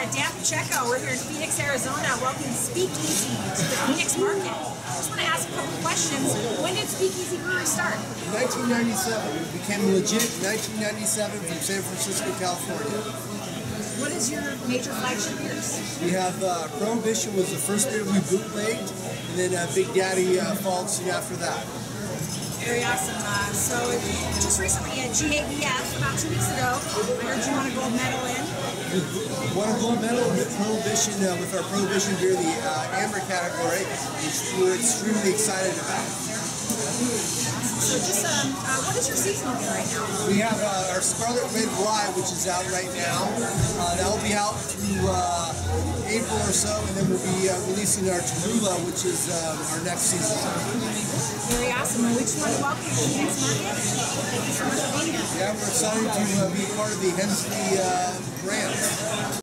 Dan Pocheco. We're here in Phoenix, Arizona. Welcome to Speakeasy to the Phoenix market. I just want to ask a couple questions. When did Speakeasy Brewery start? 1997. We became legit in 1997 from San Francisco, California. What is your major flagship beers? We have Prohibition was the first beer we bootlegged, and then Big Daddy followed soon after that. Very awesome. So just recently at GABF, about 2 weeks ago, I heard you won a gold medal in. Won a gold medal with Prohibition, with our Prohibition beer, the amber category, which we're extremely excited about. So just, what is your seasonal beer right now? We have our Scarlet Red Rye, which is out right now. That will be out through April or so, and then we'll be releasing our Tallulah, which is our next season. Very awesome. We just want to welcome you to the Phoenix market. Thank you so much for being here. Yeah, we're excited to be part of the Hensley brand.